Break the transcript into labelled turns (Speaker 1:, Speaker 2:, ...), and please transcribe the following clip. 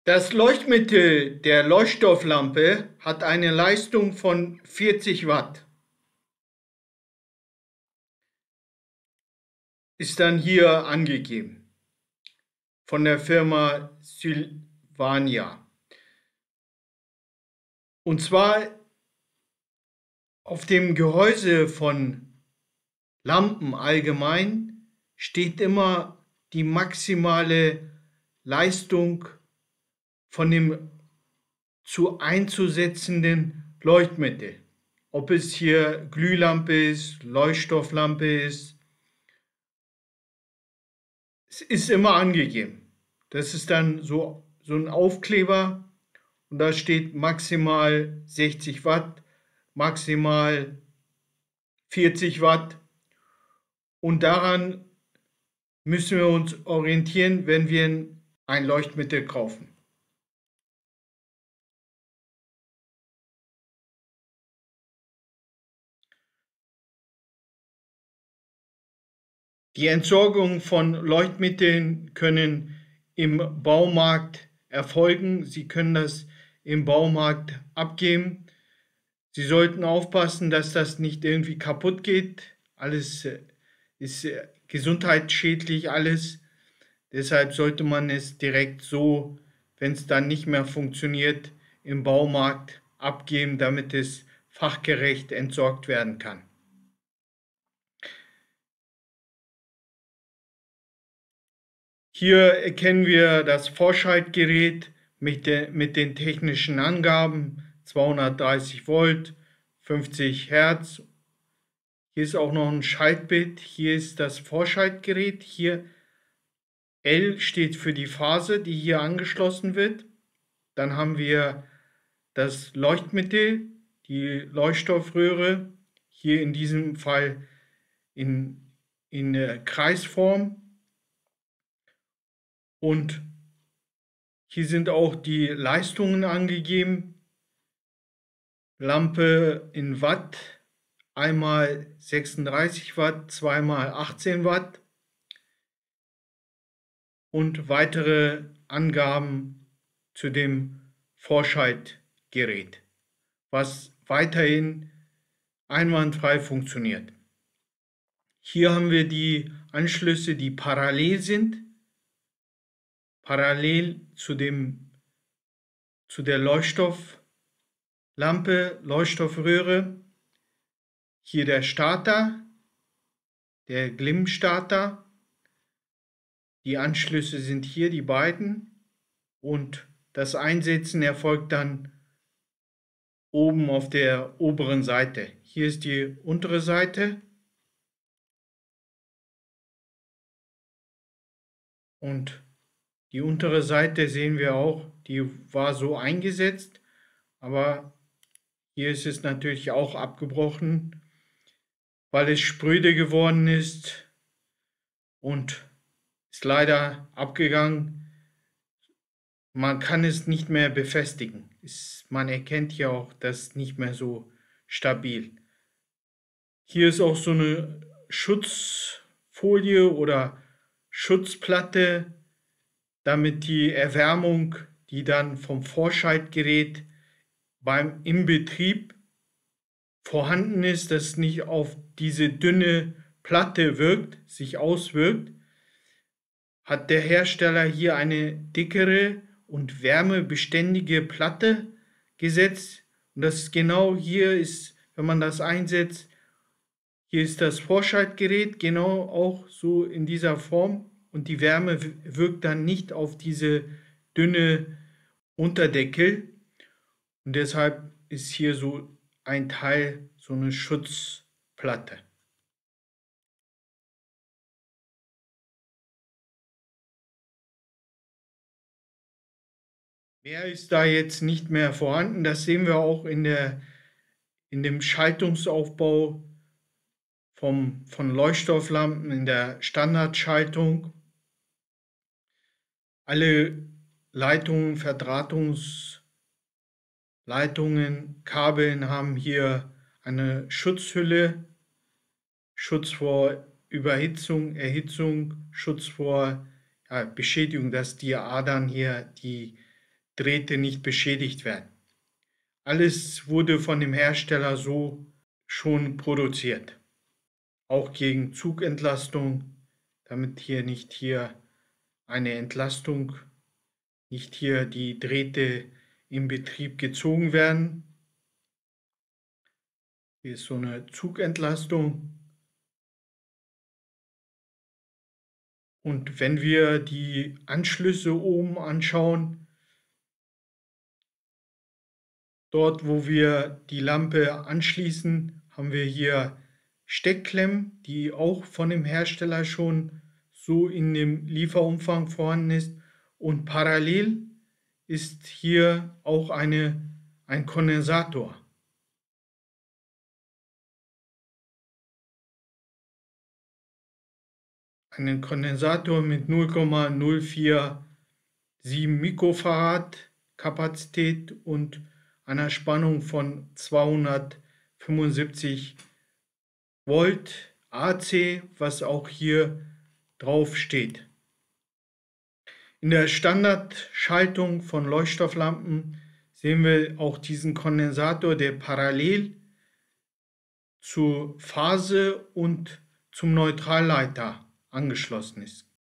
Speaker 1: Das Leuchtmittel der Leuchtstofflampe hat eine Leistung von 40 Watt. Ist dann hier angegeben von der Firma Sylvania. Und zwar auf dem Gehäuse von Lampen allgemein steht immer die maximale Leistung von dem zu einzusetzenden Leuchtmittel. Ob es hier Glühlampe ist, Leuchtstofflampe ist, es ist immer angegeben. Das ist dann so ein Aufkleber und da steht maximal 60 Watt, maximal 40 Watt. Und daran müssen wir uns orientieren, wenn wir ein Leuchtmittel kaufen. Die Entsorgung von Leuchtmitteln können im Baumarkt erfolgen. Sie können das im Baumarkt abgeben. Sie sollten aufpassen, dass das nicht irgendwie kaputt geht. Alles ist gesundheitsschädlich, alles. Deshalb sollte man es direkt so, wenn es dann nicht mehr funktioniert, im Baumarkt abgeben, damit es fachgerecht entsorgt werden kann. Hier erkennen wir das Vorschaltgerät mit den technischen Angaben, 230 Volt, 50 Hertz. Hier ist auch noch ein Schaltbild. Hier ist das Vorschaltgerät. Hier L steht für die Phase, die hier angeschlossen wird. Dann haben wir das Leuchtmittel, die Leuchtstoffröhre, hier in diesem Fall in Kreisform. Und hier sind auch die Leistungen angegeben. Lampe in Watt, einmal 36 Watt, zweimal 18 Watt. Und weitere Angaben zu dem Vorschaltgerät, was weiterhin einwandfrei funktioniert. Hier haben wir die Anschlüsse, die parallel sind, parallel zu der Leuchtstofflampe, Leuchtstoffröhre. Hier der Starter, der Glimmstarter. Die Anschlüsse sind hier die beiden und das Einsetzen erfolgt dann oben auf der oberen Seite. Hier ist die untere Seite und die untere Seite sehen wir auch, die war so eingesetzt, aber hier ist es natürlich auch abgebrochen, weil es spröde geworden ist und ist leider abgegangen. Man kann es nicht mehr befestigen. Man erkennt hier auch, das ist nicht mehr so stabil. Hier ist auch so eine Schutzfolie oder Schutzplatte, damit die Erwärmung, die dann vom Vorschaltgerät im Betrieb vorhanden ist, dass nicht auf diese dünne Platte sich auswirkt, hat der Hersteller hier eine dickere und wärmebeständige Platte gesetzt. Und das ist genau hier ist, wenn man das einsetzt, hier ist das Vorschaltgerät genau auch so in dieser Form und die Wärme wirkt dann nicht auf diese dünne Unterdeckel und deshalb ist hier so ein Teil, so eine Schutzplatte. Mehr ist da jetzt nicht mehr vorhanden. Das sehen wir auch in dem Schaltungsaufbau von Leuchtstofflampen in der Standardschaltung. Alle Leitungen, Verdrahtungsleitungen, Kabeln haben hier eine Schutzhülle, Schutz vor Überhitzung, Erhitzung, Schutz vor Beschädigung, dass die Adern hier, die Drähte nicht beschädigt werden. Alles wurde von dem Hersteller so schon produziert. Auch gegen Zugentlastung, damit hier nicht eine Entlastung, nicht hier die Drähte im Betrieb gezogen werden. Hier ist so eine Zugentlastung. Und wenn wir die Anschlüsse oben anschauen, dort wo wir die Lampe anschließen, haben wir hier Steckklemmen, die auch von dem Hersteller schon so in dem Lieferumfang vorhanden ist. Und parallel ist hier auch ein Kondensator. Einen Kondensator mit 0,047 Mikrofarad Kapazität und einer Spannung von 275 Volt AC, was auch hier drauf steht. In der Standardschaltung von Leuchtstofflampen sehen wir auch diesen Kondensator, der parallel zur Phase und zum Neutralleiter angeschlossen ist.